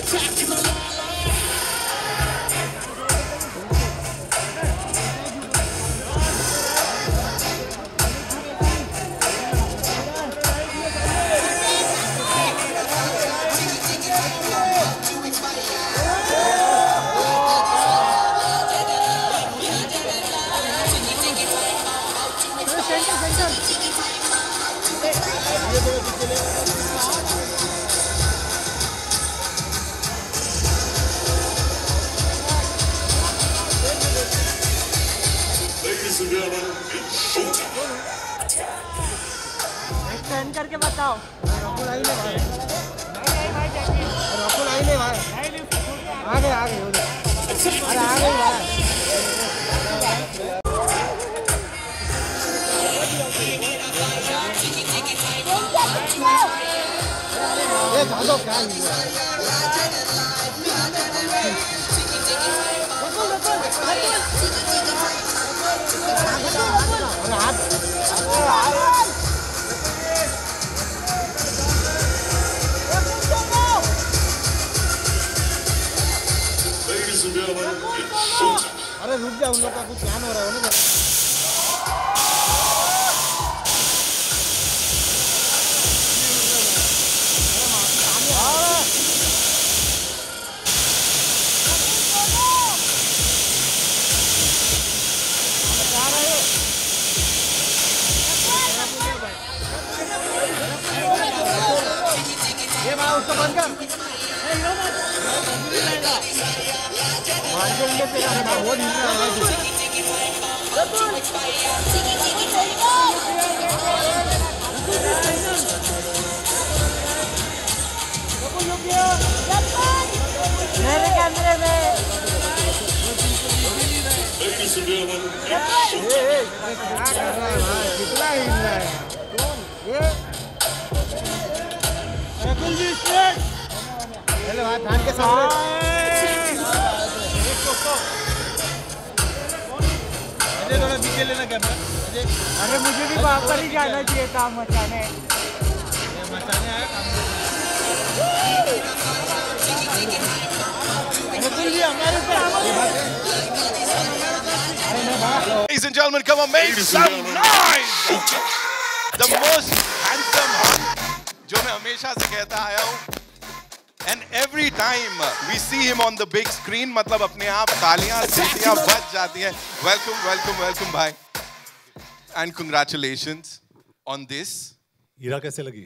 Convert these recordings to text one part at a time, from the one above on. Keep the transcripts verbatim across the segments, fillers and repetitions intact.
Extend करके बताओ। रकुल आई नहीं भाई, रकुल आई नहीं भाई, आगे आगे अरे आगे भाई। ये जादो क्या है? अरे रुक जा, उन लोग का कुछ ध्यान हो रहा है ना। ये माँ उसको बंद कर। वो नहीं मेरे कैमरे में कितना हिल रहा है ये? चलो भाई ध्यान के साथ पीछे लेना कैमरा। अरे मुझे भी वहाँ पर ही जाना चाहिए था मचाने। मचाने आया Ladies and gentlemen, come on, make some noise! The most handsome hunk जो मैं हमेशा से कहता आया हूँ, and every time we see him on the big screen, मतलब अपने आप तालियां सीटियां बज जाती हैं. Welcome, welcome, welcome भाई, and congratulations on this. Ira कैसे लगी?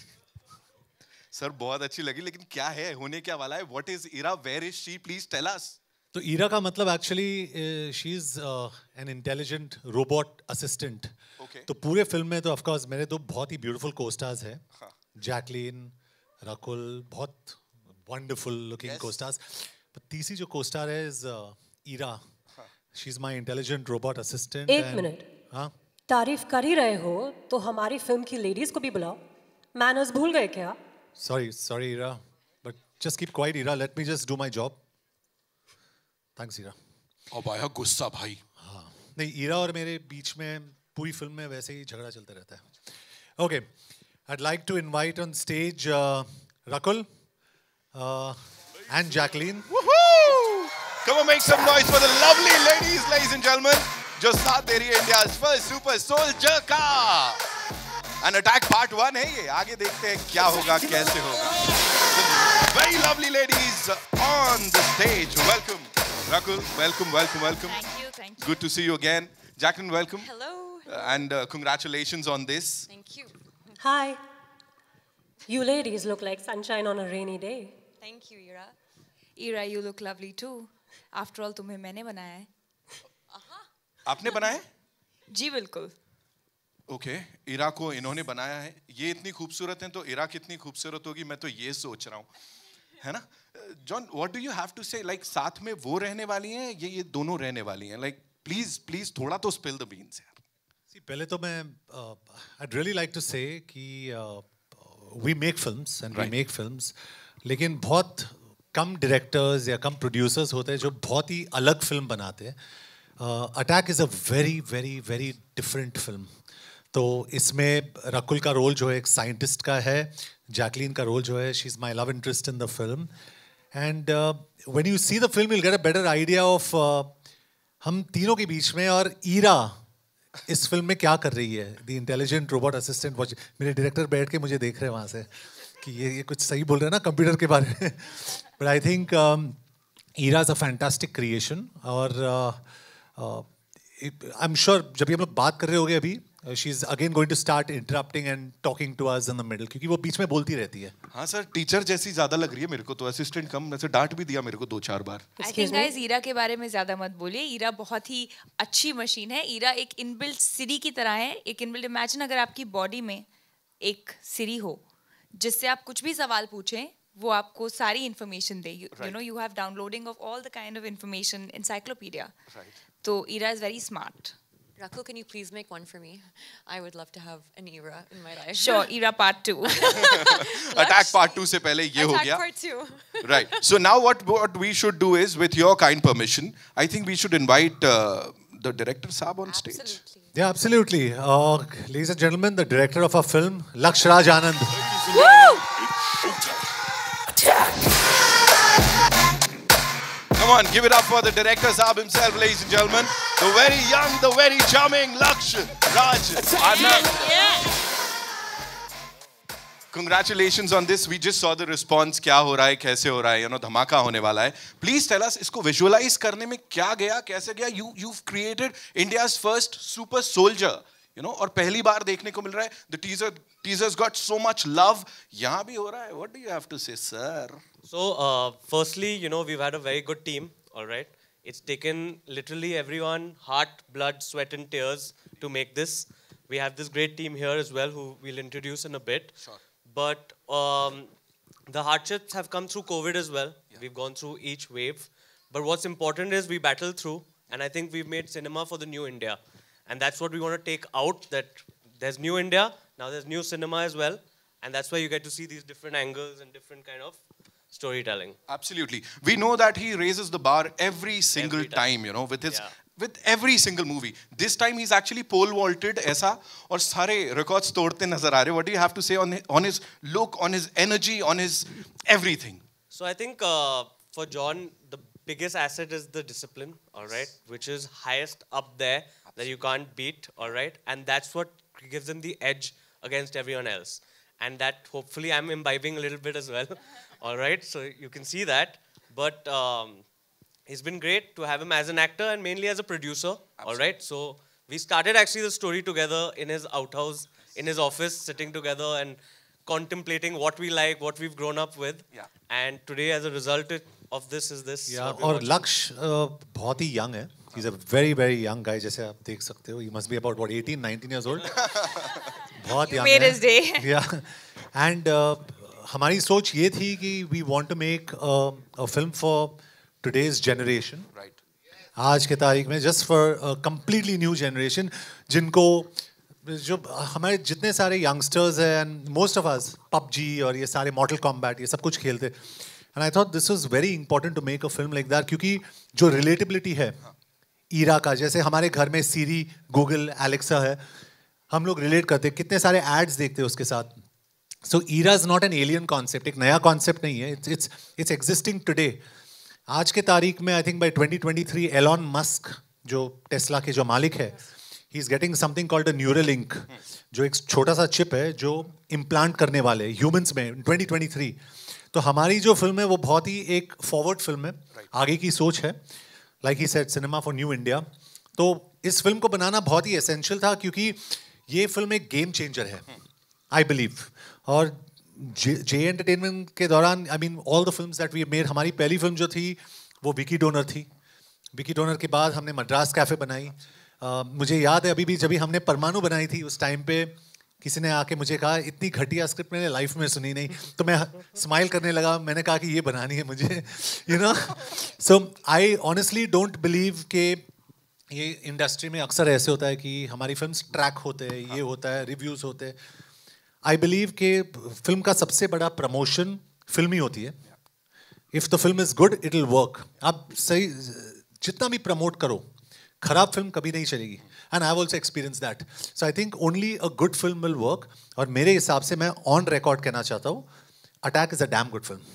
सर बहुत अच्छी लगी, लेकिन क्या है, होने क्या वाला है? What is Ira? Where is she? Please tell us. तो ईरा का मतलब actually she is an intelligent robot assistant. तो पूरे फिल्म में तो ऑफ कोर्स मेरे दो बहुत ही ब्यूटीफुल को-स्टार्स हैं, जैकलीन, रकुल, बहुत वंडरफुल लुकिंग को-स्टार्स। पर तीसरी जो को-स्टार है is Ira, she is my intelligent robot assistant. एक मिनट, हाँ तारीफ कर ही रहे हो तो हमारी फिल्म की लेडीज को भी बुलाओ। मैनर्स भूल गए क्या? Sorry sorry Ira, but just keep quiet Ira, let me just do my job. Thanks Ira. अब आया गुस्सा भाई। हाँ नहीं, ईरा और मेरे बीच में पूरी फिल्म में वैसे ही झगड़ा चलता रहता है। Okay, I'd like to invite on stage uh, Rakul uh, and Jacqueline. Woohoo! Come on, make some noise for the lovely ladies, ladies and gentlemen, जो साथ दे रही है India's first super soldier का। And attack part one है ये, आगे देखते हैं क्या होगा, कैसे होगा। Very lovely ladies on the stage. Welcome, Rakul. Welcome, welcome, welcome. Thank you, thank you. Good to see you again. Jacqueline, welcome. Hello. And uh, congratulations on this. Thank you. Hi. You ladies look like sunshine on a rainy day. Thank you, Ira. Ira, you look lovely too. After all, तुम्हें मैंने बनाया है। आपने बनाया? जी बिल्कुल। Okay, इरा को इन्होंने बनाया है। ये इतनी खूबसूरत हैं तो इरा कितनी खूबसूरत होगी, मैं तो ये सोच रहा हूँ, है ना? John, what do you have to say? Like साथ में वो रहने वाली हैं, ये ये दोनों रहने वाली हैं? लाइक प्लीज प्लीज थोड़ा तो स्पिल द बीन्स यार। सी, पहले तो मैं I'd really like to say कि we make films and we make films, लेकिन बहुत कम डायरेक्टर्स या कम प्रोड्यूसर्स होते हैं जो बहुत ही अलग फिल्म बनाते हैं। Attack is a very very very different film. तो इसमें रकुल का रोल जो है एक साइंटिस्ट का है, जैकलीन का रोल जो है she is my love interest in the film, And uh, when you see the film, you'll get a better idea of uh, हम तीनों के बीच में और ईरा इस फिल्म में क्या कर रही है. The intelligent robot assistant. watch मेरे डायरेक्टर बैठ के मुझे देख रहे हैं वहाँ से कि ये ये कुछ सही बोल रहे हैं ना कंप्यूटर के बारे में. But I think um, Ira is a fantastic creation. और uh, uh, I'm sure जब भी हम लोग बात कर रहे होंगे अभी, she's again going to start interrupting and talking to us in the middle क्योंकि वो बीच में बोलती रहती है. हाँ सर, टीचर जैसी ज्यादा लग रही है मेरे को तो. असिस्टेंट कम, ऐसे डांट भी दिया मेरे को दो चार बार. आई थिंक गाइस ईरा के बारे में ज्यादा मत बोलिए. ईरा बहुत ही अच्छी मशीन है. ईरा एक इनबिल्ट सिरी की तरह है. एक इनबिल्ट, इमेजिन अगर आपकी बॉडी में एक सिरी हो जिससे आप कुछ भी सवाल पूछें वो आपको सारी इंफॉर्मेशन दे. You know you have downloading of all the kind of information, encyclopedia. तो Ira is very smart. Rakul, can you please make one for me? I would love to have an era in my life. Sure, era part two. Attack part two से पहले ये हो गया. Attack part two. Right. So now what what we should do is, with your kind permission, I think we should invite uh, the director Saab on stage. Absolutely. Yeah, absolutely. Uh, ladies and gentlemen, the director of our film, Laksh Raj Anand. Come on, give it up for the director Saab himself, ladies and gentlemen. The very young, the very charming Laksh Raj Anand. Yeah. Congratulations on this. We just saw the response. क्या हो रहा है, कैसे हो रहा है, you know, धमाका होने वाला है. Please tell us, इसको visualize करने में क्या गया, कैसे गया? You you've created India's first super soldier, you know, और पहली बार देखने को मिल रहा है. The teaser teasers got so much love. यहाँ भी हो रहा है. What do you have to say, sir? So, uh, firstly, you know, we've had a very good team. All right. It's taken literally everyone, heart, blood, sweat, and tears to make this. We have this great team here as well, who we'll introduce in a bit. Sure. But um, the hardships have come through COVID as well. Yeah. We've gone through each wave. But what's important is we battled through, and I think we've made cinema for the new India. And that's what we want to take out, that there's new India, now there's new cinema as well. And that's why you get to see these different angles and different kind of storytelling. Absolutely. We know that he raises the bar every single Every time. time, you know, with his, yeah. with every single movie. This time he's actually pole vaulted ऐसा और सारे records तोड़ते नजर आ रहे. What do you have to say on his, on his look, on his energy, on his everything? So I think uh, for John, the biggest asset is the discipline, all right, which is highest up there. Absolutely. That you can't beat, all right, and that's what gives him the edge against everyone else. And that hopefully I'm imbibing a little bit as well. All right, so you can see that. But um, it's been great to have him as an actor and mainly as a producer. Absolutely. All right, so we started actually the story together in his outhouse, in his office, sitting together and contemplating what we like, what we've grown up with. Yeah. And today, as a result of this, is this. Yeah, और लक्ष्य uh, बहुत ही young है. He's a very very young guy. जैसे आप देख सकते हो. He must be about what eighteen, nineteen years old. बहुत young made है. his day. Yeah, and uh, हमारी सोच ये थी कि we want to make uh, a film for today's generation. Right. आज के तारीख में just for a completely new generation जिनको जो हमारे जितने सारे youngsters हैं and most of us P U B G और ये सारे Mortal Kombat ये सब कुछ खेलते. And I thought this was very important to make a film like that क्योंकि जो relatability है ईरा का, जैसे हमारे घर में सीरी, गूगल, एलेक्सा है, हम लोग रिलेट करते हैं, कितने सारे एड्स देखते हैं उसके साथ. So Ira is not an alien concept, एक नया कॉन्सेप्ट नहीं है. It's it's it's existing today. आज के तारीख में I think by twenty twenty three Elon Musk जो टेस्ला के जो मालिक है, he is getting something called a Neuralink, जो एक छोटा सा चिप है जो इम्प्लांट करने वाले ह्यूमंस में ट्वेंटी ट्वेंटी थ्री. तो हमारी जो फिल्म है वो बहुत ही एक फॉरवर्ड फिल्म है, आगे की सोच है. Like he said, cinema for new India. तो इस फिल्म को बनाना बहुत ही एसेंशियल था क्योंकि ये फिल्म एक गेम चेंजर है, आई बिलीव. और जे एंटरटेनमेंट के दौरान, I mean all the films that we made, हमारी पहली फिल्म जो थी वो विकी डोनर थी. विकी डोनर के बाद हमने मद्रास कैफे बनाई. uh, मुझे याद है अभी भी, जब भी हमने परमाणु बनाई थी उस टाइम पे किसी ने आके मुझे कहा इतनी घटिया स्क्रिप्ट मैंने लाइफ में सुनी नहीं. तो मैं स्माइल करने लगा, मैंने कहा कि ये बनानी है मुझे, you know. So I honestly don't believe कि ये इंडस्ट्री में अक्सर ऐसे होता है कि हमारी फिल्म्स ट्रैक होते हैं, ये होता है, रिव्यूज़ होते हैं. आई बिलीव कि फिल्म का सबसे बड़ा प्रमोशन फिल्म ही होती है. If the film is good it will work. आप सही जितना भी प्रमोट करो, खराब फिल्म कभी नहीं चलेगी. And I have also experience that. So I think only a good film will work. और मेरे हिसाब से मैं ऑन रिकॉर्ड कहना चाहता हूँ, attack is a damn good film.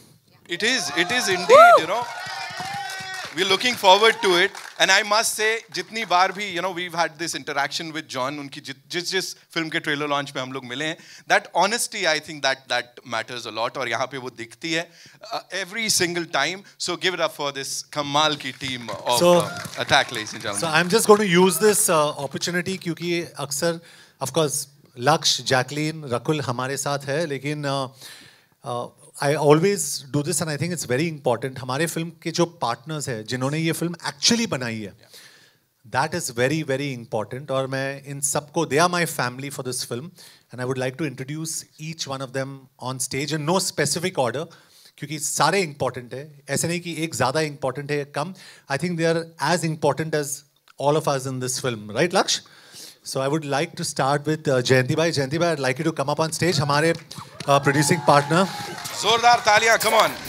It is, it is indeed, you know. We're looking forward to it. And I must say, jitni baar bhi, you know, we've had this interaction with John, unki jis jis film ke trailer launch pe hum log mile hain, that honesty, I think that that matters a lot. Aur yahan pe wo dikhti hai uh, every single time. So give it up for this Kamal ki team of so, uh, Attack, ladies and gentlemen. So I'm just going to use this uh, opportunity क्योंकि अक्सर, of course, Laksh, Jacqueline, Rakul हमारे साथ है, लेकिन uh, uh, I always do this and I think it's very important. हमारे film के जो partners हैं, जिन्होंने ये फिल्म actually बनाई है, that is very very important. और मैं इन सबको, they are my family for this film, and I would like to introduce each one of them on stage in no specific order, क्योंकि सारे important है. ऐसे नहीं कि एक ज़्यादा important है, कम. I think they are as important as all of us in this film, right, Laksh? So I would like to start with uh, Jayanti Bhai. Jayanti Bhai, I'd like you to come up on stage. हमारे uh, producing partner. जोरदार तालियां, come on.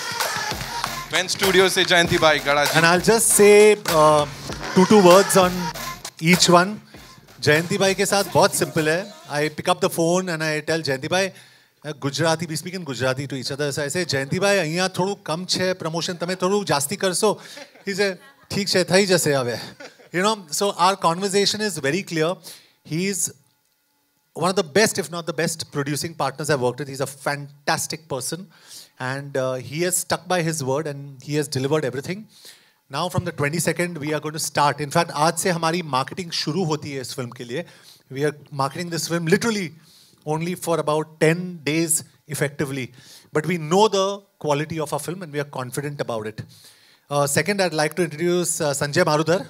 Pen Studio से Jayanti Bhai, गड़ा जी. And I'll just say uh, two two words on each one. Jayanti Bhai के साथ बहुत simple है. I pick up the phone and I tell Jayanti Bhai, Gujarati, we speak in Gujarati to each other. So I say, Jayanti Bhai, અહીંયા થોડું કમ છે promotion, તમે થોડું જાસ્તી કરશો. He said, ठीक છે, થઈ જશે હવે. You know, so our conversation is very clear. He's one of the best, if not the best, producing partners I've worked with. He's a fantastic person. And uh, he has stuck by his word and he has delivered everything. Now from the twenty-second, we are going to start. In fact, आज से हमारी marketing शुरू होती है इस film के लिए. We are marketing this film literally only for about ten days effectively. But we know the quality of our film and we are confident about it. Uh, second, I'd like to introduce uh, Sanjay Marudar.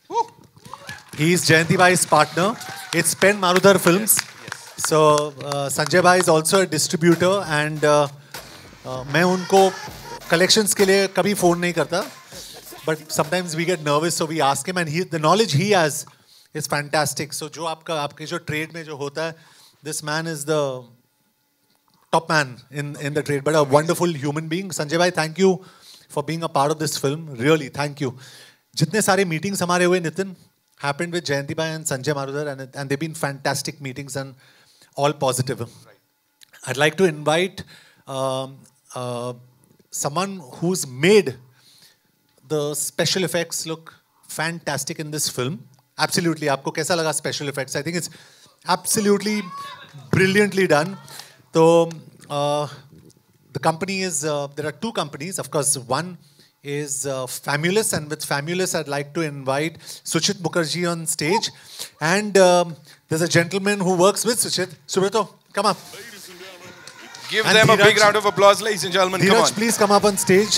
He's Jayanti Bhai's partner. It's Pen Marudar Films. Yes. So uh, Sanjay Bhai is also a distributor and uh, uh, मैं उनको collections के लिए कभी phone नहीं करता. But sometimes we get nervous, so we ask him, and he, the knowledge he has is fantastic. So जो आपका आपके जो trade में जो होता है, this man is the top man in in the trade, but a wonderful human being. Sanjay Bhai, thank you for being a part of this film. Really, thank you. जितने सारे meetings हमारे हुए Nitin happened with Jayanti Bhai and Sanjay Marudar, and, and they've been fantastic meetings and all positive. Right. I'd like to invite um, uh, someone who's made the special effects look fantastic in this film. Absolutely. Aapko kaisa laga special effects? I think it's absolutely brilliantly done. So uh, the company is, uh, there are two companies. Of course, one is uh, Famulous, and with Famulous I'd like to invite Suchit Mukherjee on stage, and um, there's a gentleman who works with Suchit. Subrato, come up. Give and them Dheeraj, a big round of applause, ladies and gentlemen. Dheeraj, come on. please come up on stage.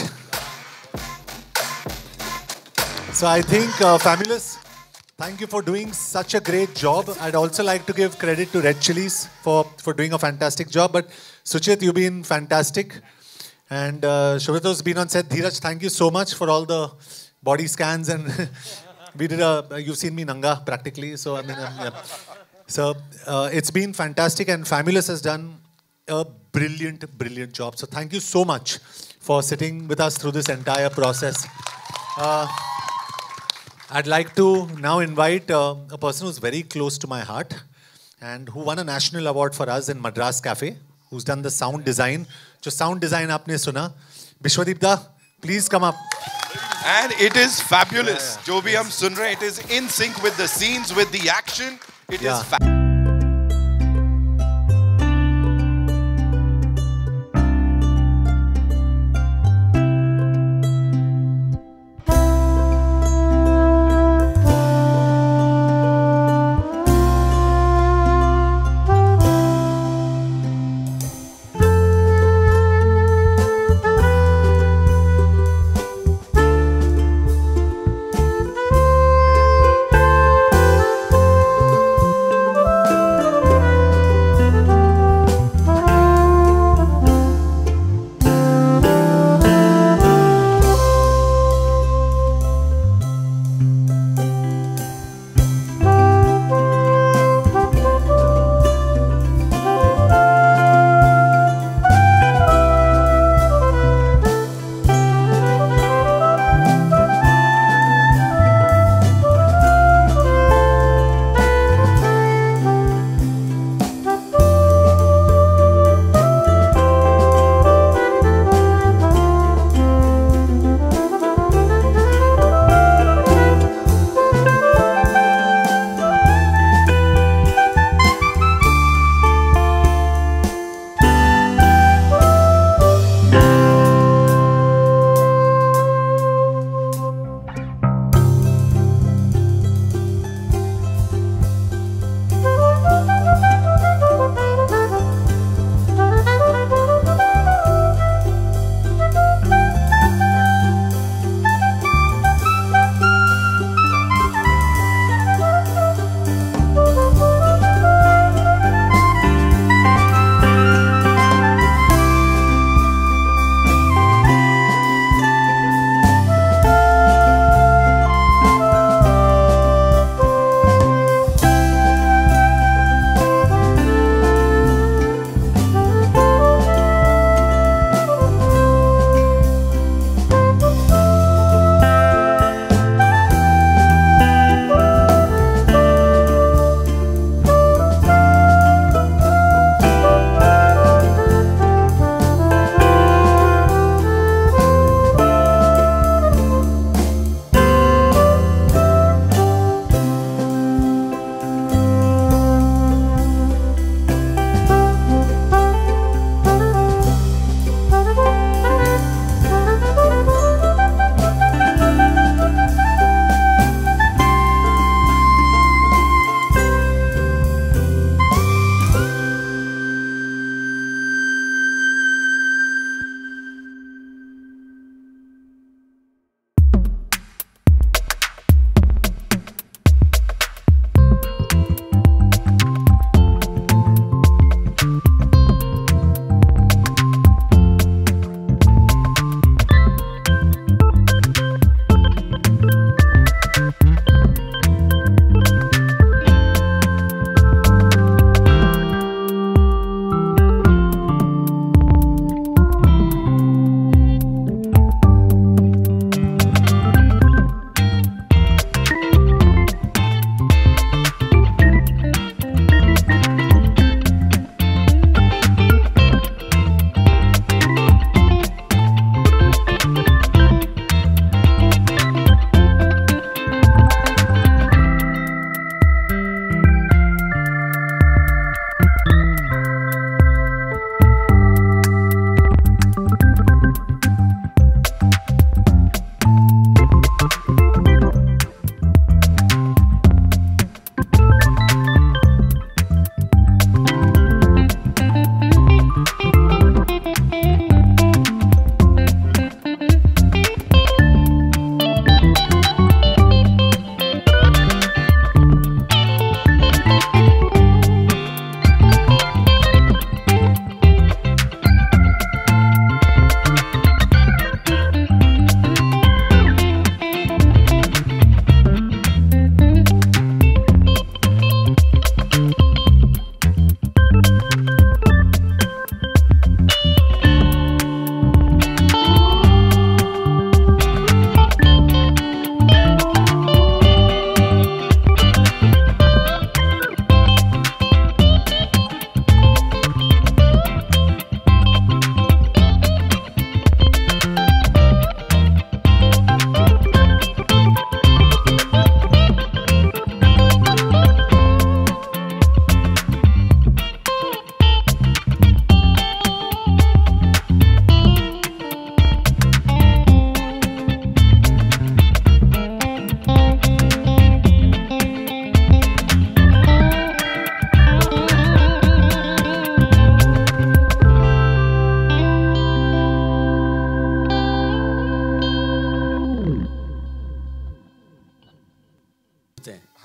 So I think uh, Famulous, thank you for doing such a great job. I'd also like to give credit to Red Chillies for, for doing a fantastic job, but Suchit, you've been fantastic. And uh, Shubrato's been on set. Dheeraj, thank you so much for all the body scans, and we did a, you've seen me nanga practically, so I mean, um, yeah. So uh, it's been fantastic, and Famulous has done a brilliant, brilliant job. So thank you so much for sitting with us through this entire process. Uh, I'd like to now invite uh, a person who's very close to my heart and who won a national award for us in Madras Cafe, who's done the sound design. जो sound design आपने सुना, Bishwadeep da, please come up. And it is fabulous. जो भी हम सुन रहे हैं, it is in sync with the scenes, with the action. It yeah. is fabulous.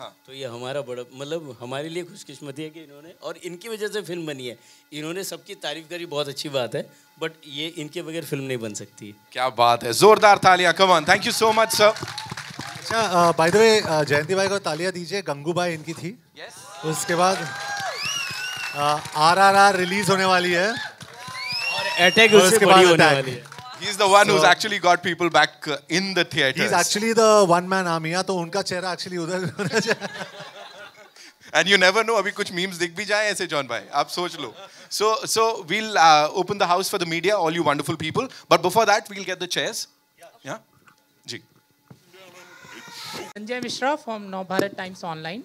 तो ये हमारा बड़ा मतलब हमारे लिए खुशकिस्मती है कि इन्होंने और इनकी वजह से फिल्म बनी है। इन्होंने सबकी तारीफ करी, बहुत अच्छी बात है, बट ये इनके बगैर फिल्म नहीं बन सकती। क्या बात है, जोरदार तालियां, come on, thank you so much sir. अच्छा, बाय द वे जयंती भाई को तालियां दीजिए, गंगूबाई इनकी थी। yes. उसके बाद आर आर आर रिलीज होने वाली है और अटैक उससे बड़ी होने वाली है। He's the one so, who's actually got people back in the theaters. He's actually the one man army, तो उनका चेहरा actually उधर होना चाहिए। And you never know, अभी कुछ memes दिख भी जाए ऐसे जॉन भाई, आप सोच लो। So so we'll uh, open the house for the media, all you wonderful people. But before that, we'll get the chairs. Yeah, जी। Sanjay Mishra from Navbharat Times online.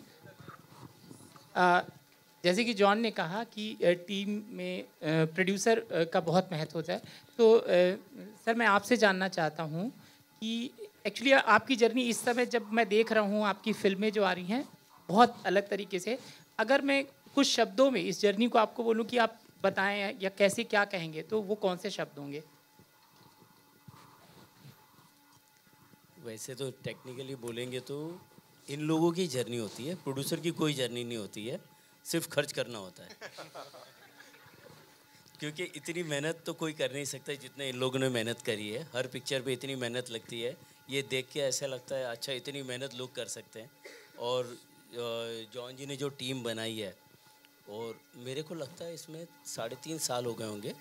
जैसे कि जॉन ने कहा कि टीम में प्रोड्यूसर का बहुत महत्व होता है, तो सर मैं आपसे जानना चाहता हूँ कि एक्चुअली आपकी जर्नी इस समय जब मैं देख रहा हूँ, आपकी फिल्में जो आ रही हैं बहुत अलग तरीके से, अगर मैं कुछ शब्दों में इस जर्नी को आपको बोलूँ कि आप बताएं या कैसे क्या कहेंगे, तो वो कौन से शब्द होंगे? वैसे तो टेक्निकली बोलेंगे तो इन लोगों की जर्नी होती है, प्रोड्यूसर की कोई जर्नी नहीं होती है, सिर्फ खर्च करना होता है। क्योंकि इतनी मेहनत तो कोई कर नहीं सकता जितने इन लोगों ने मेहनत करी है। हर पिक्चर पे इतनी मेहनत लगती है, ये देख के ऐसा लगता है अच्छा इतनी मेहनत लोग कर सकते हैं। और जॉन जी ने जो टीम बनाई है, और मेरे को लगता है इसमें साढ़े तीन साल हो गए होंगे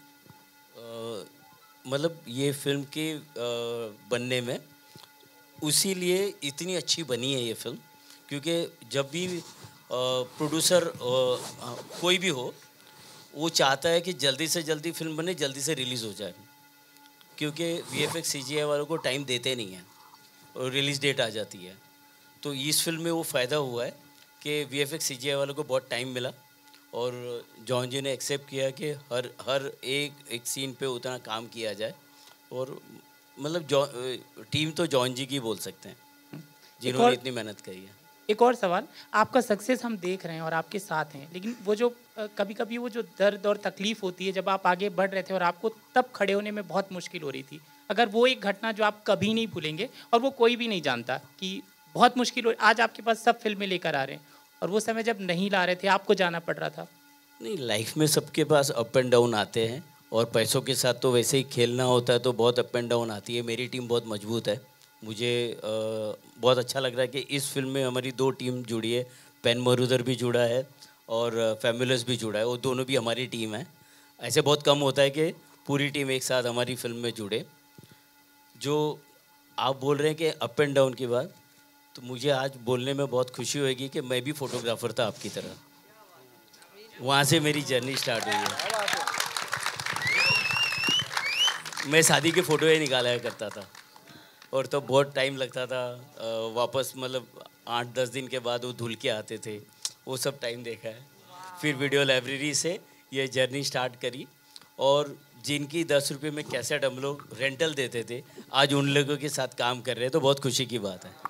मतलब ये फिल्म के बनने में, उसी लिए इतनी अच्छी बनी है ये फिल्म। क्योंकि जब भी प्रोड्यूसर कोई भी हो, वो चाहता है कि जल्दी से जल्दी फिल्म बने, जल्दी से रिलीज़ हो जाए, क्योंकि वीएफएक्स सीजीआई वालों को टाइम देते नहीं हैं और रिलीज़ डेट आ जाती है। तो इस फिल्म में वो फ़ायदा हुआ है कि वीएफएक्स सीजीआई वालों को बहुत टाइम मिला, और जॉन जी ने एक्सेप्ट किया कि हर हर एक एक सीन पे उतना काम किया जाए। और मतलब जॉ टीम तो जॉन जी की बोल सकते हैं जिन्होंने इतनी मेहनत करी है। एक और सवाल, आपका सक्सेस हम देख रहे हैं और आपके साथ हैं, लेकिन वो जो कभी कभी वो जो दर्द और तकलीफ होती है जब आप आगे बढ़ रहे थे और आपको तब खड़े होने में बहुत मुश्किल हो रही थी, अगर वो एक घटना जो आप कभी नहीं भूलेंगे और वो कोई भी नहीं जानता कि बहुत मुश्किल हो, आज आपके पास सब फिल्में लेकर आ रहे हैं और वो समय जब नहीं ला रहे थे, आपको जाना पड़ रहा था? नहीं, लाइफ में सबके पास अप एंड डाउन आते हैं, और पैसों के साथ तो वैसे ही खेलना होता है, तो बहुत अप एंड डाउन आती है। मेरी टीम बहुत मजबूत है, मुझे आ, बहुत अच्छा लग रहा है कि इस फिल्म में हमारी दो टीम जुड़ी है, पेन मरुदर भी जुड़ा है और फैमुलस भी जुड़ा है, वो दोनों भी हमारी टीम है। ऐसे बहुत कम होता है कि पूरी टीम एक साथ हमारी फिल्म में जुड़े। जो आप बोल रहे हैं कि अप एंड डाउन की बात, तो मुझे आज बोलने में बहुत खुशी होगी कि मैं भी फोटोग्राफर था आपकी तरह, वहाँ से मेरी जर्नी स्टार्ट हुई है। मैं शादी के फ़ोटो ही निकाला करता था, और तो बहुत टाइम लगता था वापस, मतलब आठ दस दिन के बाद वो धुल के आते थे, वो सब टाइम देखा है। फिर वीडियो लाइब्रेरी से ये जर्नी स्टार्ट करी, और जिनकी दस रुपये में कैसेट हम लोग रेंटल देते थे, आज उन लोगों के साथ काम कर रहे हैं, तो बहुत खुशी की बात है।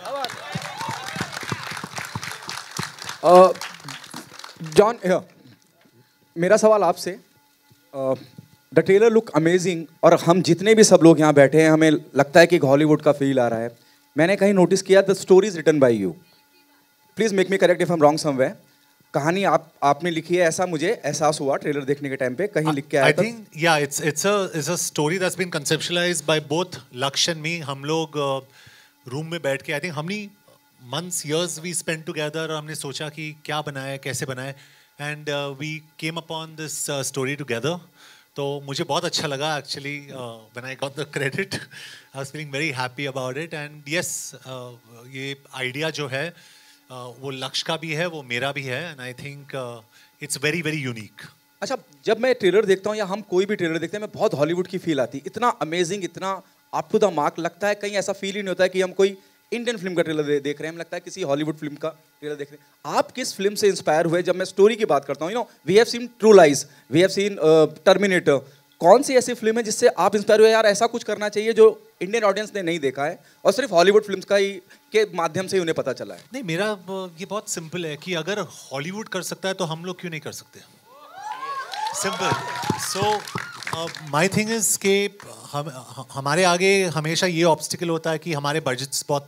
जॉन, uh, मेरा सवाल आपसे, द ट्रेलर लुक अमेजिंग, और हम जितने भी सब लोग यहाँ बैठे हैं हमें लगता है कि हॉलीवुड का फील आ रहा है। मैंने कहीं नोटिस किया the story is written by you, please make me correct if I am wrong somewhere. कहानी आप आपने लिखी है, ऐसा मुझे एहसास हुआ ट्रेलर देखने के टाइम पे, कहीं लिख के आया था। आई थिंक या it's it's a it's a story that's been conceptualised by both Lakshya and me. हम लोग रूम uh, में बैठ के, आई थिंक हमने months years we spend together, और हमने सोचा कि क्या बनाए, कैसे बनाए, and we came upon this story together. तो मुझे बहुत अच्छा लगा actually, when I got the credit I was feeling very happy about it. And yes, ये आइडिया जो है uh, वो लक्ष्य का भी है, वो मेरा भी है, and I think it's very very unique. अच्छा, जब मैं ट्रेलर देखता हूँ या हम कोई भी ट्रेलर देखते हैं, मैं बहुत हॉलीवुड की फील आती है, इतना अमेजिंग, इतना अप टू द मार्क लगता है। कहीं ऐसा फील ही नहीं होता है कि हम कोई इंडियन फिल्म का ट्रेलर दे, देख रहे हैं, हमें लगता है किसी हॉलीवुड फिल्म का ट्रेलर देख रहे हैं। आप किस फिल्म से इंस्पायर हुए? जब मैं स्टोरी की बात करता हूँ, you know we have seen true lies, we have seen Terminator, कौन सी ऐसी फिल्म है जिससे आप इंस्पायर हुए, यार ऐसा कुछ करना चाहिए जो इंडियन ऑडियंस ने नहीं देखा है और सिर्फ हॉलीवुड फिल्म्स का ही के माध्यम से ही उन्हें पता चला है? नहीं, मेरा ये बहुत सिंपल है कि अगर हॉलीवुड कर सकता है तो हम लोग क्यों नहीं कर सकते? Simple. So my thing is के हम हमारे आगे हमेशा ये ऑब्स्टिकल होता है कि हमारे बजट्स बहुत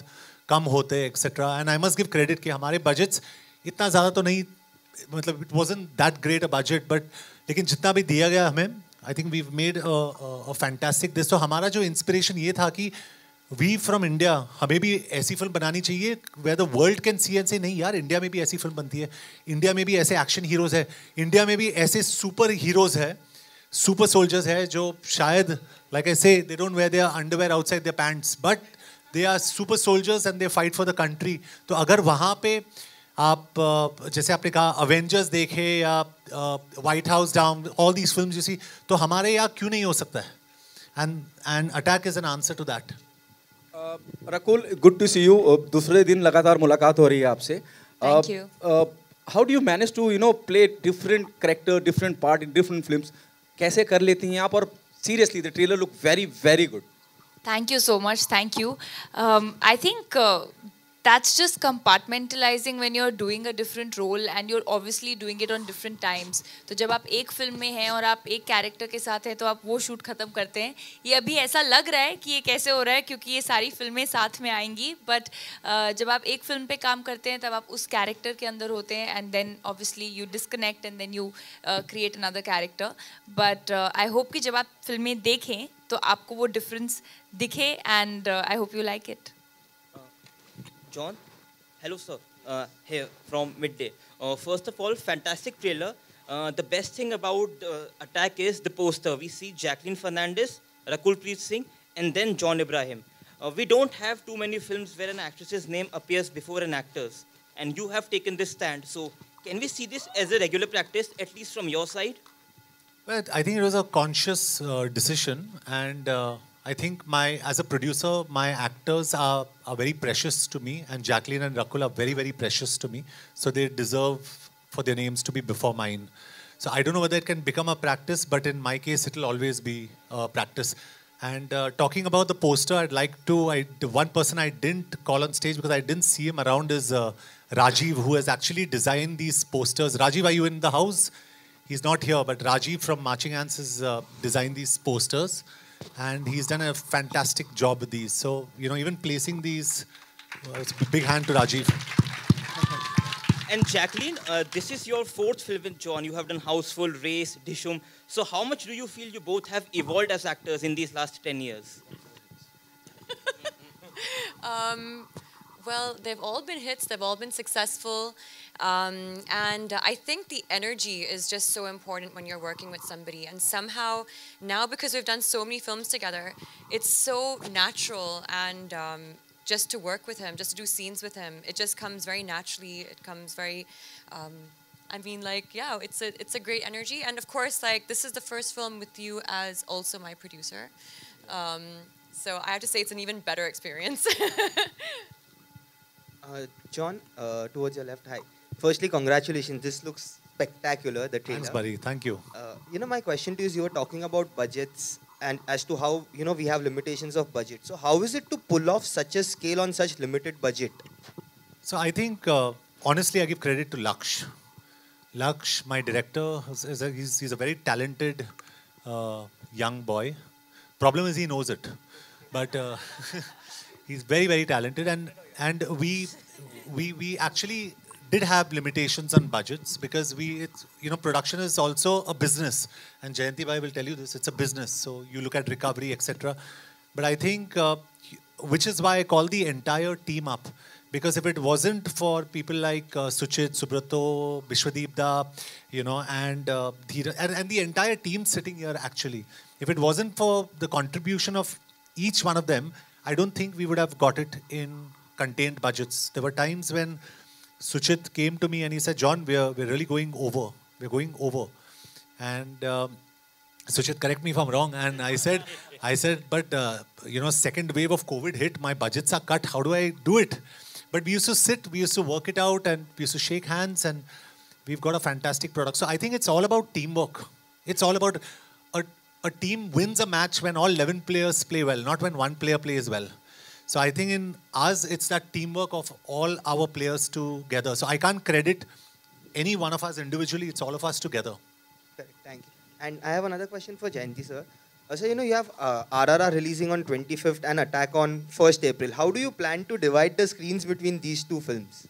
कम होते etcetera. And I must give credit कि हमारे बजट्स इतना ज़्यादा तो नहीं, मतलब it wasn't that great a budget, but लेकिन जितना भी दिया गया हमें, I think we made a fantastic this. तो हमारा जो इंस्पिरेशन ये था कि वी फ्रॉम इंडिया, हमें भी ऐसी फिल्म बनानी चाहिए where the world can see and से नहीं यार, इंडिया में भी ऐसी फिल्म बनती है, इंडिया में भी ऐसे एक्शन हीरोज़ है, इंडिया में भी ऐसे सुपर हीरोज़ है, सुपर सोल्जर्स है जो शायद like I say they don't wear their underwear outside their pants, but they are super soldiers and they fight for the country. तो अगर वहाँ पे आप जैसे आपने कहा अवेंजर्स देखे या White House Down, all these films you see, तो हमारे यहाँ क्यों नहीं हो सकता है? And and attack is an answer to that. Rakul, good to see you. दूसरे दिन लगातार मुलाकात हो रही है आपसे. Thank you. How do you manage to you know play different character, different part in different films? कैसे कर लेती हैं आप? और seriously the trailer look very very good. Thank you so much. Thank you. Um, I think uh, that's just compartmentalizing when you're doing a different role and you're obviously doing it on different times. तो जब आप एक film में हैं और आप एक character के साथ हैं तो आप वो शूट ख़त्म करते हैं. ये अभी ऐसा लग रहा है कि ये कैसे हो रहा है क्योंकि ये सारी फिल्में साथ में आएंगी, बट uh, जब आप एक फिल्म पे काम करते हैं तब आप उस कैरेक्टर के अंदर होते हैं and then obviously you disconnect and then you create another character. But I hope कि जब आप फिल्में देखें तो आपको वो डिफरेंस दिखे and I hope you like it. John, hello sir, uh, here from Midday. Uh, first of all, fantastic trailer. Uh, the best thing about uh, Attack is the poster. We see Jacqueline Fernandez, Rakul Preet Singh, and then John Ibrahim. Uh, we don't have too many films where an actress's name appears before an actor's, and you have taken this stand. So, can we see this as a regular practice, at least from your side? Well, I think it was a conscious uh, decision, and uh, I think my, as a producer, my actors are, are very precious to me, and Jacqueline and Rakul are very, very precious to me. So they deserve for their names to be before mine. So I don't know whether it can become a practice, but in my case, it will always be a practice. And uh, talking about the poster, I'd like to, I, the one person I didn't call on stage because I didn't see him around is uh, Rajiv, who has actually designed these posters. Rajiv, are you in the house? He's not here, but Rajiv from Marching Ants has uh, designed these posters. And he's done a fantastic job with these. So, you know, even placing these, uh, it's a big hand to Rajiv. And Jacqueline, uh, this is your fourth film with John. You have done Houseful, Race, Dishum. So how much do you feel you both have evolved as actors in these last ten years? um, well, they've all been hits. They've all been successful. Um, and I think the energy is just so important when you're working with somebody. And somehow, now because we've done so many films together, it's so natural and um, just to work with him, just to do scenes with him, it just comes very naturally. It comes very, um, I mean, like, yeah, it's a, it's a great energy. And of course, like, this is the first film with you as also my producer. Um, so I have to say it's an even better experience. uh, John, uh, towards your left, hi. Firstly, congratulations. This looks spectacular, the trailer. Thanks, buddy. Thank you. Uh, you know, my question to you is, you were talking about budgets and as to how, you know, we have limitations of budget. So how is it to pull off such a scale on such limited budget? So I think, uh, honestly, I give credit to Laksh. Laksh, my director, is, is a, he's, he's a very talented uh, young boy. Problem is he knows it. But uh, he's very, very talented. And, and we, we, we actually did have limitations on budgets because we, it's, you know, production is also a business. And Jayanti Bhai will tell you this, it's a business. So you look at recovery, et cetera. But I think, uh, which is why I call the entire team up. Because if it wasn't for people like uh, Suchit, Subrato, Bishwadeep Da, you know, and, uh, Dheera, and, and the entire team sitting here actually, if it wasn't for the contribution of each one of them, I don't think we would have got it in contained budgets. There were times when Suchit came to me and he said, John, we're, we're really going over. We're going over. And um, Suchit, correct me if I'm wrong. And I said, I said, but, uh, you know, second wave of COVID hit, my budgets are cut. How do I do it? But we used to sit, we used to work it out, and we used to shake hands, and we've got a fantastic product. So I think it's all about teamwork. It's all about a, a team wins a match when all eleven players play well, not when one player plays well. So I think in us, it's that teamwork of all our players together. So I can't credit any one of us individually. It's all of us together. Correct. Thank you. And I have another question for Jayanti, sir. Uh, so, you know, you have uh, R R R releasing on twenty-fifth and Attack on first April. How do you plan to divide the screens between these two films?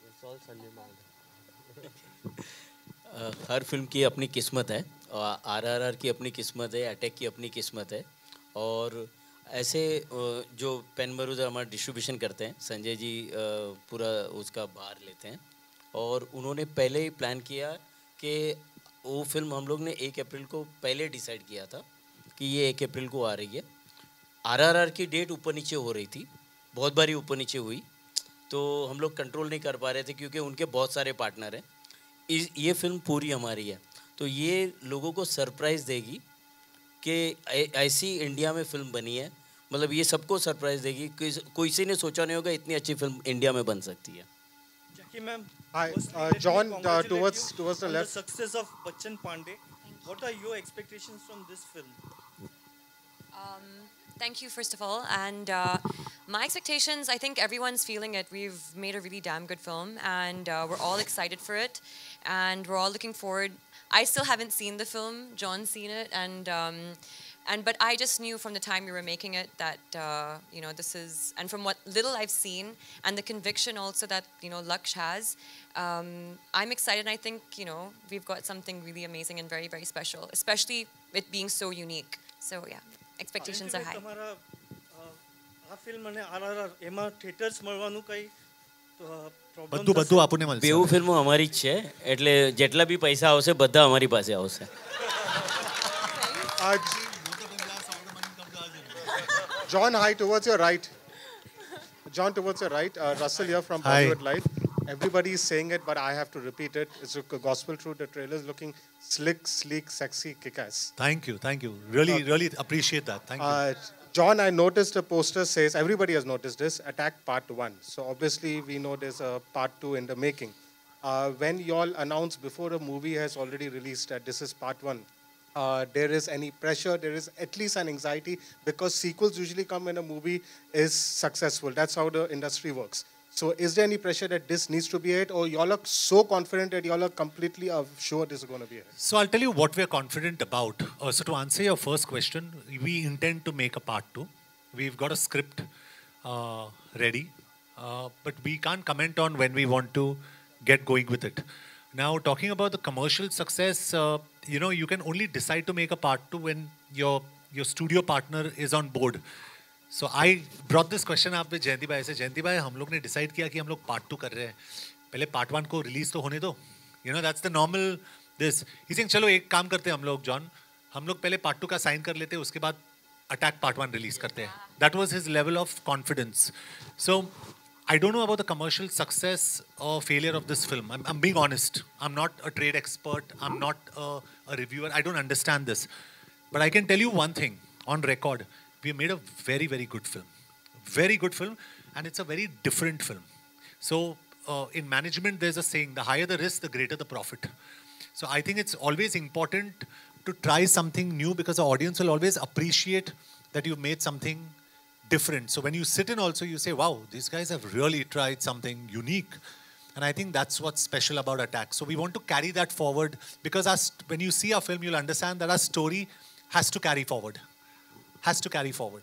Uh, हर film की अपनी किस्मत है, R R R की अपनी किस्मत है, attack की अपनी किस्मत है, और ऐसे जो पेन मरूदा हमारा डिस्ट्रीब्यूशन करते हैं, संजय जी पूरा उसका भार लेते हैं, और उन्होंने पहले ही प्लान किया कि वो फिल्म हम लोग ने एक अप्रैल को पहले डिसाइड किया था कि ये एक अप्रैल को आ रही है। आर आर आर की डेट ऊपर नीचे हो रही थी, बहुत बारी ऊपर नीचे हुई, तो हम लोग कंट्रोल नहीं कर पा रहे थे क्योंकि उनके बहुत सारे पार्टनर हैं। इस ये फिल्म पूरी हमारी है, तो ये लोगों को सरप्राइज़ देगी कि ऐसी इंडिया में फिल्म बनी है, मतलब ये सबको सरप्राइज़ देगी कि कोई किसी ने सोचा नहीं होगा इतनी अच्छी फिल्म इंडिया में बन सकती है। Jackie ma'am, hi, uh, John, uh, towards towards the left. The success of Bachchan Pandey. What are your expectations from this film? Um, thank you, first of all. And uh, my expectations, I think everyone's feeling it. We've made a really damn good film, and uh, we're all excited for it, and we're all looking forward. I still haven't seen the film. John's seen it, and um, and but I just knew from the time we were making it that uh, you know this is, and from what little I've seen, and the conviction also that you know Laksh has, um, I'm excited. And I think you know we've got something really amazing and very very special, especially it being so unique. So yeah, expectations are high. તમારા આ film અને RRR એમાં theatres મળવાનું કઈ બધું બધું આપણને મળશે. બેઉ ફિલ્મો અમારી જ છે, એટલે જેટલા બી પૈસા આવશે બધા અમારી પાસે આવશે. John, hi, towards your right. John, towards your right. Uh, Russell here from Bollywood Live. Everybody is saying it, but I have to repeat it. It's a gospel truth. The trailer is looking slick, sleek, sexy, kick-ass. Thank you, thank you. Really, uh, really appreciate that. Thank uh, you. John, I noticed the poster says, everybody has noticed this, Attack Part one. So obviously we know there's a Part two in the making. Uh, when you all announced before a movie has already released that this is Part one, uh, there is any pressure, there is at least an anxiety, because sequels usually come when a movie is successful. That's how the industry works. So is there any pressure that this needs to be it, or y'all are so confident that y'all are completely uh, sure this is going to be it? So I'll tell you what we're confident about. Uh, so to answer your first question, we intend to make a part two. We've got a script uh, ready, uh, but we can't comment on when we want to get going with it. Now, talking about the commercial success, uh, you know, you can only decide to make a part two when your your studio partner is on board. So I brought this question up with जयंती भाई से. जयंती भाई, हम लोग ने decide किया कि हम लोग पार्ट टू कर रहे हैं, पहले पार्ट वन को रिलीज तो होने दो. You know that's the normal this. He think चलो एक काम करते हैं हम लोग, जॉन, हम लोग पहले पार्ट टू का साइन कर लेते हैं, उसके बाद अटैक पार्ट वन रिलीज करते हैं. That was his level of confidence. So I don't know about the commercial success or failure of this film. I'm, I'm being honest. I'm not a trade expert. I'm not a, a reviewer. I don't understand this. But I can tell you one thing on record. We made a very, very good film. Very good film. And it's a very different film. So uh, in management, there's a saying, the higher the risk, the greater the profit. So I think it's always important to try something new, because the audience will always appreciate that you've made something different. So when you sit in also, you say, wow, these guys have really tried something unique. And I think that's what's special about Attack. So we want to carry that forward, because our when you see our film, you'll understand that our story has to carry forward. Has to carry forward.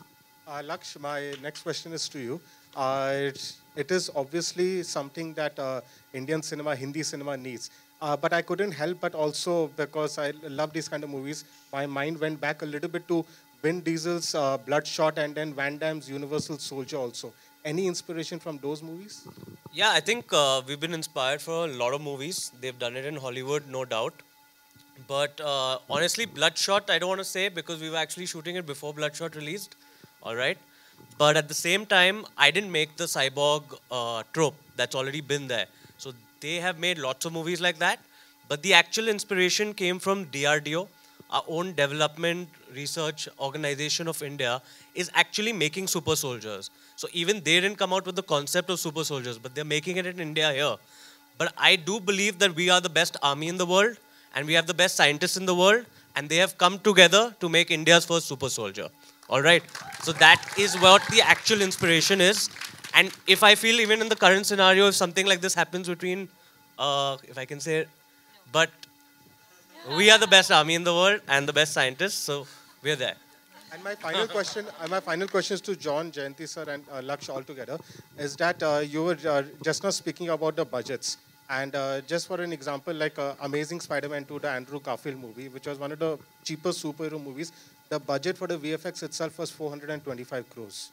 Uh, Laksh, my next question is to you. Uh, it, it is obviously something that uh, Indian cinema, Hindi cinema needs. Uh, but I couldn't help but also, because I love these kind of movies, my mind went back a little bit to Vin Diesel's uh, Bloodshot and then Van Damme's Universal Soldier also. Any inspiration from those movies? Yeah, I think uh, we've been inspired for a lot of movies. They've done it in Hollywood, no doubt. But uh, honestly, Bloodshot, I don't want to say, because we were actually shooting it before Bloodshot released. All right. But at the same time, I didn't make the cyborg uh, trope. That's already been there. So they have made lots of movies like that. But the actual inspiration came from D R D O. Our own development research organization of India is actually making super soldiers. So even they didn't come out with the concept of super soldiers, but they're making it in India here. But I do believe that we are the best army in the world, and we have the best scientists in the world, and they have come together to make India's first super soldier. All right? So that is what the actual inspiration is. And if I feel even in the current scenario, if something like this happens between, uh, if I can say it, but we are the best army in the world and the best scientists, so we're there. And my final question, uh, my final question is to John, Jayanti sir, and uh, Laksh all together, is that uh, you were uh, just now speaking about the budgets, and uh, just for an example, like uh, Amazing Spider-Man two, the Andrew Garfield movie, which was one of the cheapest superhero movies, the budget for the V F X itself was four hundred twenty-five crores.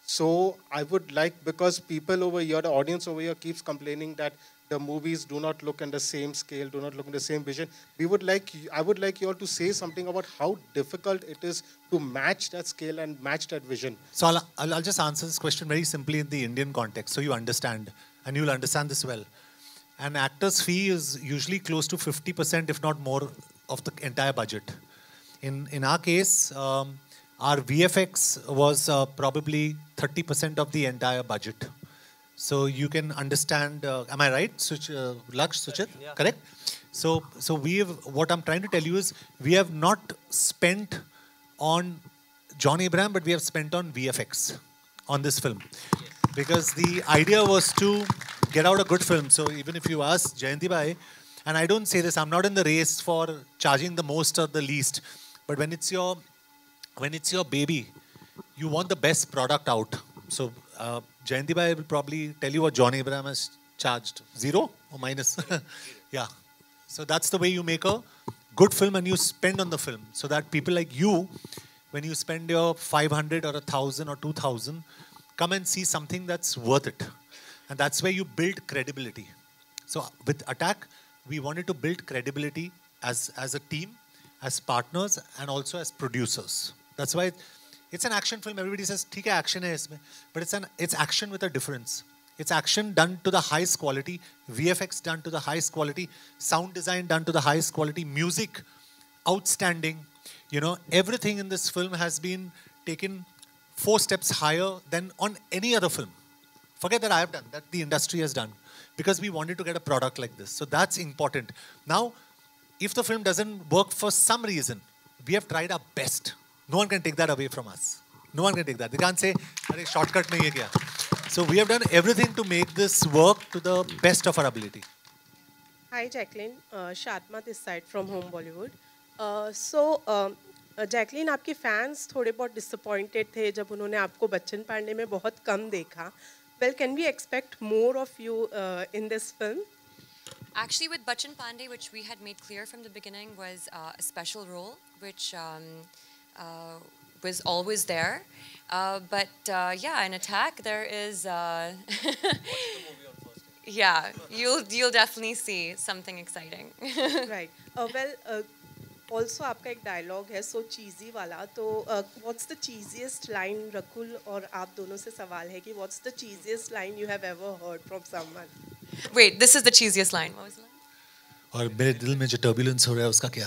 So I would like, because people over here, the audience over here keeps complaining that the movies do not look in the same scale, do not look in the same vision. We would like, I would like you all to say something about how difficult it is to match that scale and match that vision. So I'll, I'll, I'll just answer this question very simply in the Indian context, so you understand, and you'll understand this well. An actor's fee is usually close to fifty percent, if not more, of the entire budget. In, in our case, um, our V F X was uh, probably thirty percent of the entire budget. So you can understand, uh, am I right, Such, uh, Laksh, Suchit? Yeah. Correct? So, so we have, what I'm trying to tell you is, we have not spent on John Abraham, but we have spent on V F X on this film. Yes. Because the idea was to get out a good film. So even if you ask Jayanti Bhai, and I don't say this, I'm not in the race for charging the most or the least, but when it's your, when it's your baby, you want the best product out. So uh, Jayanti Bhai will probably tell you what John Abraham has charged. Zero or minus? Yeah. So that's the way you make a good film and you spend on the film. So that people like you, when you spend your five hundred or one thousand or two thousand, come and see something that's worth it. And that's where you build credibility. So with Attack, we wanted to build credibility as, as a team, as partners, and also as producers. That's why it's an action film. Everybody says, "Theek hai, action hai isme," but it's an it's action with a difference. It's action done to the highest quality, V F X done to the highest quality, sound design done to the highest quality, music outstanding. You know, everything in this film has been taken four steps higher than on any other film. Forget that I have done, that the industry has done, because we wanted to get a product like this. So that's important. Now, if the film doesn't work for some reason, we have tried our best. No one can take that away from us. No one can take that. They can't say, "Arey, shortcut mein ye kya." So we have done everything to make this work to the best of our ability. Hi, Jacqueline. Uh, Shatma this side from Home Bollywood. Uh, so, um, uh, Jacqueline, आपके fans थोड़े बहुत disappointed थे जब उन्होंने आपको बच्चन पांडे में बहुत कम देखा. Well, can we expect more of you uh, in this film? Actually, with Bachchan Pandey, which we had made clear from the beginning, was uh, a special role, which um, uh, was always there. Uh, but uh, yeah, in Attack, there is. Uh, yeah, you'll you'll definitely see something exciting. Right. Uh, well, uh, also आपका एक dialogue है so cheesy वाला. तो uh, what's the cheesiest line, Rakul और आप दोनों से सवाल है कि what's the cheesiest line you have ever heard from someone? Wait, this is the cheesiest line. What was the line? और मेरे दिल में जो turbulence हो रहा है उसका क्या?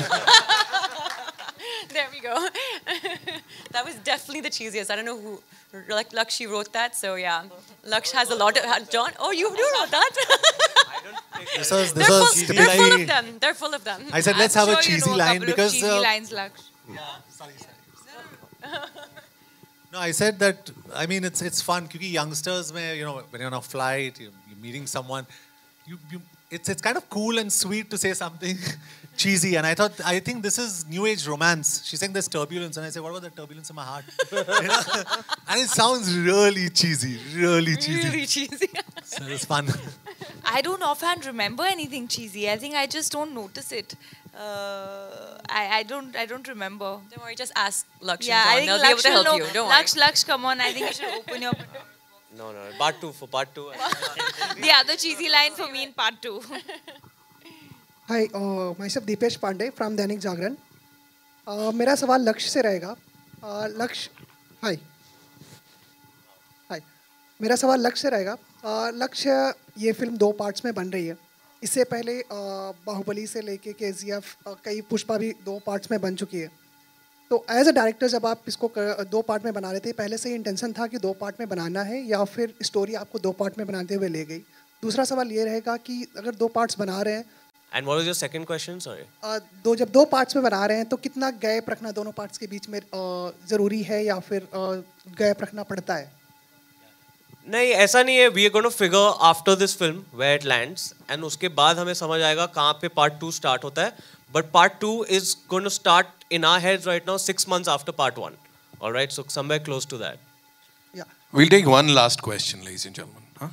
There we go. That was definitely the cheesiest. I don't know who, like Laksh wrote that. So yeah, Laksh has a lot of John. Oh, you do wrote that. This was, this they're, was full, they're full of them. They're full of them. I said, let's I'm have sure a cheesy you know a line couple of because. cheesy Uh, lines, Laksh. Yeah, sorry, sorry. No, I said that. I mean, it's it's fun because youngsters, mein, you know, when you're on a flight, you're, you're meeting someone, you you. It's it's kind of cool and sweet to say something cheesy, and I thought I think this is new age romance. She's saying there's turbulence, and I said, what about the turbulence in my heart? You know? And it sounds really cheesy, really cheesy. Really cheesy. So it's fun. I don't offhand remember anything cheesy. I think I just don't notice it. Uh, I I don't I don't remember. Don't worry, just ask Laksh. Yeah, I think they'll be able Laksh to will help know. you. Don't Laksh, Laksh, come on. I think you should open your. No, no. Part two for part two. The other cheesy line for me in part two. Hi, uh, myself Deepesh Pandey from Dainik Jagran. Uh, मेरा सवाल लक्ष्य से रहेगा. uh, लक्ष्य, हाय हाय मेरा सवाल लक्ष्य से रहेगा. uh, लक्ष्य ये फिल्म दो पार्ट्स में बन रही है. इससे पहले uh, बाहुबली से लेके के जी एफ uh, कई पुष्पा भी दो पार्ट्स में बन चुकी है. तो एज अ डायरेक्टर जब आप इसको कर, दो पार्ट में बना रहे थे, पहले से ही इंटेंशन था कि दो पार्ट में बनाना है या फिर स्टोरी आपको दो पार्ट में बनाते हुए ले गई? दूसरा सवाल ये रहेगा कि अगर दो पार्ट्स बना रहे हैं. And what was your second question? Sorry. Uh, दो जब दो पार्ट्स में बना रहे हैं तो कितना गैप रखना दोनों पार्ट्स के बीच में uh, ज़रूरी है या फिर uh, गैप रखना पड़ता है? नहीं, ऐसा नहीं है. We are going to figure after this film where it lands, and उसके बाद हमें समझ आएगा कहाँ पे part two start होता है. But part two is going to start in our heads right now six months after part one. All right, so somewhere close to that. Yeah. We'll take one last question, ladies and gentlemen. Huh?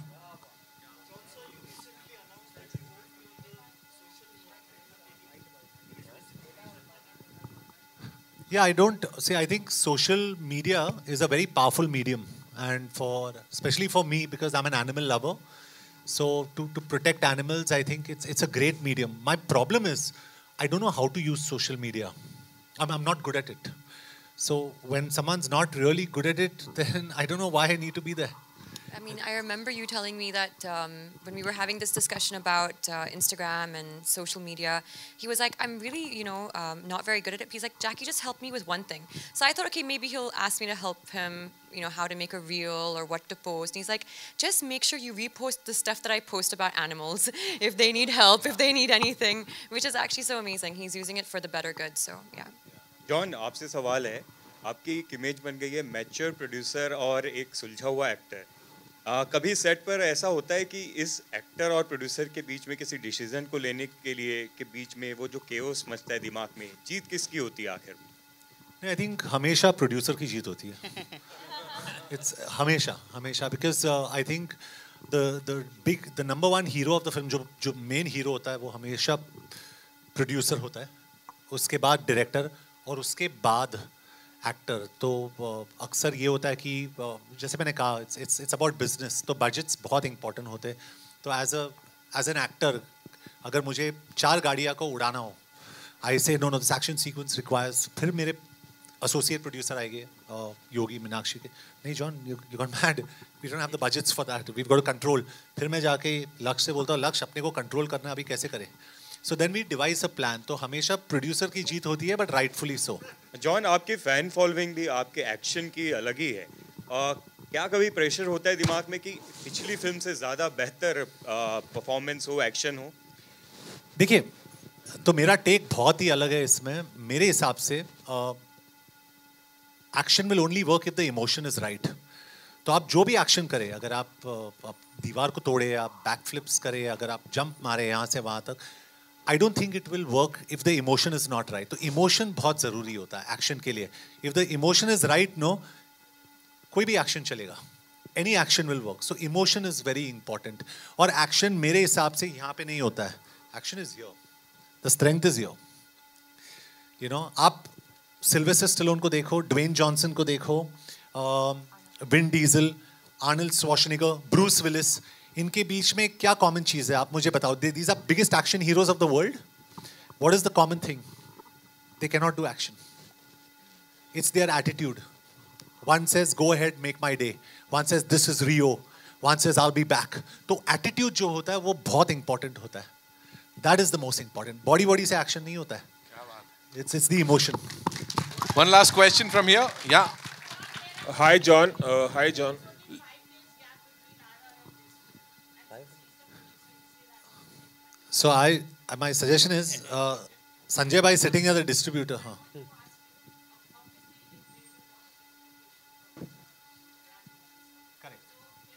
Yeah, I don't see. I think social media is a very powerful medium, and for especially for me because I'm an animal lover. So to, to protect animals, I think it's it's a great medium. My problem is I don't know how to use social media. I'm I'm not good at it. So when someone's not really good at it, then I don't know why I need to be there. I mean, I remember you telling me that um, when we were having this discussion about uh, Instagram and social media, he was like, I'm really, you know, um, not very good at it. He's like, Jackie, just help me with one thing. So I thought, okay, maybe he'll ask me to help him, you know, how to make a reel or what to post. And he's like, just make sure you repost the stuff that I post about animals if they need help, if they need anything, which is actually so amazing. He's using it for the better good. So, yeah. John आपसे सवाल है आपकी एक image बन गई है mature producer और एक सुलझा हुआ एक्टर आ, कभी सेट पर ऐसा होता है कि इस एक्टर और प्रोड्यूसर के बीच में किसी डिसीजन को लेने के लिए के बीच में वो जो केओस मचता है दिमाग में जीत किसकी होती है आखिर में आई थिंक हमेशा प्रोड्यूसर की जीत होती है इट्स हमेशा हमेशा because I think the the big the number one hero of the film जो जो मेन हीरो होता है वो हमेशा प्रोड्यूसर होता है उसके बाद डायरेक्टर और उसके बाद एक्टर तो अक्सर ये होता है कि जैसे मैंने कहा it's it's it's about business तो बजट्स बहुत इंपॉर्टेंट होते हैं तो as a as an actor अगर मुझे चार गाड़ियाँ को उड़ाना हो I say no no this action sequence requires फिर मेरे एसोसिएट प्रोड्यूसर आएंगे योगी मीनाक्षी के नहीं John you you got mad we don't have the budgets for that we got to control फिर मैं जाके लक्ष्य से बोलता हूँ लक्ष्य अपने को कंट्रोल करना अभी कैसे करें so then we devise a plan तो हमेशा प्रोड्यूसर की जीत होती है बट राइटफुली सो जॉन आपकी फैन फॉलोइंग भी आपके एक्शन की अलग ही है आ, क्या कभी प्रेशर होता है दिमाग में कि पिछली फिल्म से ज़्यादा बेहतर परफॉर्मेंस हो एक्शन हो देखिए तो मेरा टेक बहुत ही अलग है इसमें मेरे हिसाब से action will only work if the emotion is right तो आप जो भी एक्शन करें अगर आप, आप दीवार को तोड़े आप बैक फ्लिप्स करें अगर आप जंप मारे यहाँ से वहाँ तक I don't think it will work if the emotion is not right. तो emotion बहुत ज़रूरी होता है action के लिए. If the emotion is right, no, कोई भी action चलेगा. Any action will work. So emotion is very important. और action मेरे हिसाब से यहाँ पे नहीं होता है. Action is here. The strength is here. You know, आप सिल्वेस्टर स्टेलोन को देखो, ड्वेन जॉनसन को देखो, Vin Diesel, Arnold Schwarzenegger, Bruce Willis इनके बीच में क्या कॉमन चीज है आप मुझे बताओ these are biggest action heroes of the world what is the common thing they can not do action it's their attitude one says go ahead make my day one says this is Rio one says I will be back तो attitude जो होता है वो बहुत important होता है that is the most important body body से action नहीं होता है it's it's the emotion one last question from here या hi John hi John So I, my suggestion is uh, Sanjay Bhai sitting as a distributor. Huh? Correct.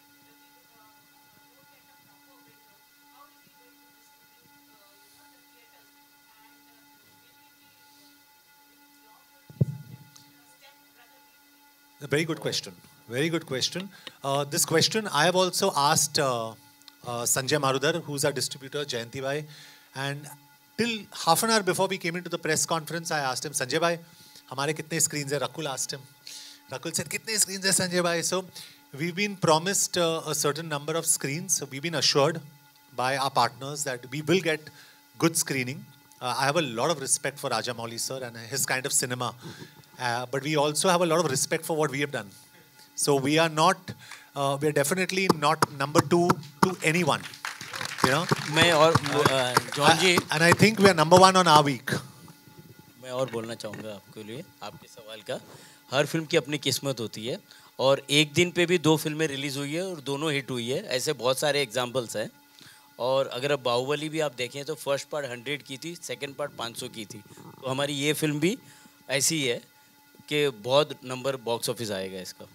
A very good question. Very good question. Uh, this question I have also asked. Uh, Uh, Sanjay Marudar, who's our distributor, Jayanti Bhai, and till half an hour before we came into the press conference, I asked him, Sanjay Bhai, हमारे कितने screens हैं? Rakul asked him. Rakul said, कितने screens हैं Sanjay Bhai? So we've been promised uh, a certain number of screens. So we've been assured by our partners that we will get good screening. Uh, I have a lot of respect for Rajamouli sir and his kind of cinema, uh, but we also have a lot of respect for what we have done. So we are not. Uh, we are definitely not number two to anyone, you know. मैं और John ji and I think we are number one on our week. मैं और बोलना चाहूँगा आपके लिए आपके सवाल का हर फिल्म की अपनी किस्मत होती है और एक दिन पे भी दो फिल्में रिलीज़ हुई है और दोनों हिट हुई है ऐसे बहुत सारे एग्जांपल्स हैं और अगर अब बाहुबली भी आप देखें तो फर्स्ट पार्ट हंड्रेड की थी सेकंड पार्ट पाँच सौ की थी तो हमारी ये फिल्म भी ऐसी है कि बहुत नंबर बॉक्स ऑफिस आएगा इसका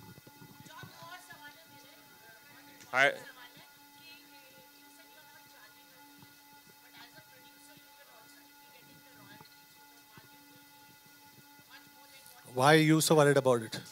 Hi. Why are you so worried about it?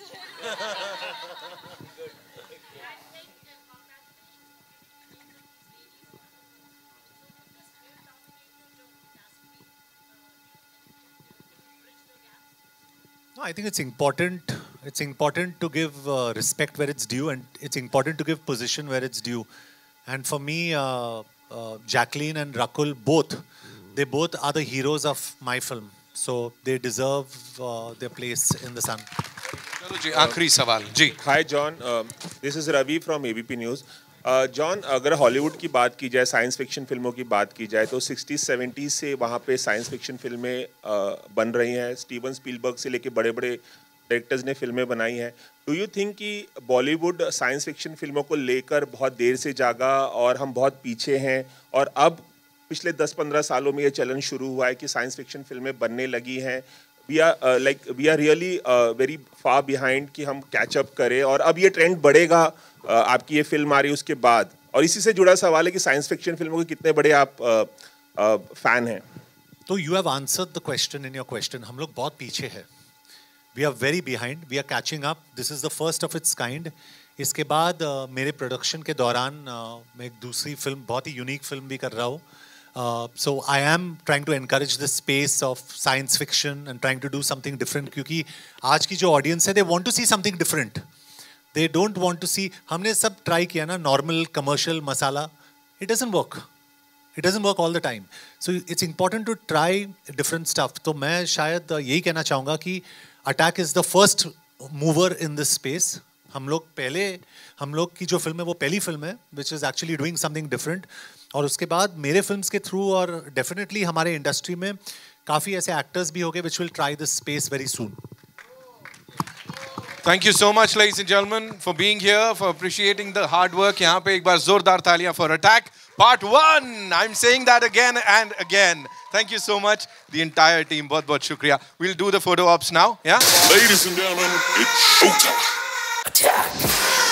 No, I think it's important. It's important to give uh, respect where it's due, and it's important to give position where it's due. And for me, uh, uh, Jacqueline and Rakul both, they both are the heroes of my film. So they deserve uh, their place in the sun. चलो जी आखिरी सवाल जी. Hi John, uh, this is Ravi from A B P News. John uh, अगर Hollywood की बात की जाए, साइंस फिक्शन फिल्मों की बात की जाए, तो सिक्सटीज़ सेवेंटीज़ से वहाँ पे साइंस फिक्शन फिल्में uh, बन रही हैं. स्टीवन स्पीलबर्ग से लेके बड़े बड़े डायरेक्टर्स ने फिल्में बनाई हैं. डू यू थिंक कि बॉलीवुड साइंस फिक्शन फिल्मों को लेकर बहुत देर से जागा और हम बहुत पीछे हैं, और अब पिछले दस पंद्रह सालों में ये चलन शुरू हुआ है कि साइंस फिक्शन फिल्में बनने लगी हैं. We are like we are really very far behind कि हम कैचअप करें, और अब ये ट्रेंड बढ़ेगा. uh, आपकी ये फिल्म आ रही है उसके बाद, और इसी से जुड़ा सवाल है कि साइंस फिक्शन फिल्मों के कितने बड़े आप फैन uh, uh, हैं. तो you have answered the question in your question. हम लोग बहुत पीछे हैं. We are very behind. We are catching up. This is the first of its kind. इसके बाद uh, मेरे प्रोडक्शन के दौरान uh, मैं एक दूसरी फिल्म, बहुत ही यूनिक फिल्म भी कर रहा हूँ. Uh, so I am trying to encourage the space of science fiction and trying to do something different, क्योंकि आज की जो audience है, they want to see something different. They don't want to see. हमने सब try किया ना, normal commercial masala. It doesn't work. It doesn't work all the time. So it's important to try different stuff. तो मैं शायद यही कहना चाहूँगा कि Attack is the first mover in this space. हम लोग पहले, हम लोग की जो फिल्म है वो पहली फिल्म है which is actually doing something different. और उसके बाद मेरे फिल्म्स के थ्रू और डेफिनेटली हमारे इंडस्ट्री में काफ़ी ऐसे एक्टर्स भी होंगे which will try this space very soon. Thank you so much, ladies and gentlemen, for being here, for appreciating the hard work. यहाँ पे एक बार जोरदार तालियां for Attack Part One. I'm saying that again and again. Thank you so much, the entire team. बहुत बहुत शुक्रिया. We'll do the photo ops now. Yeah. Ladies and gentlemen, it's showtime. Attack.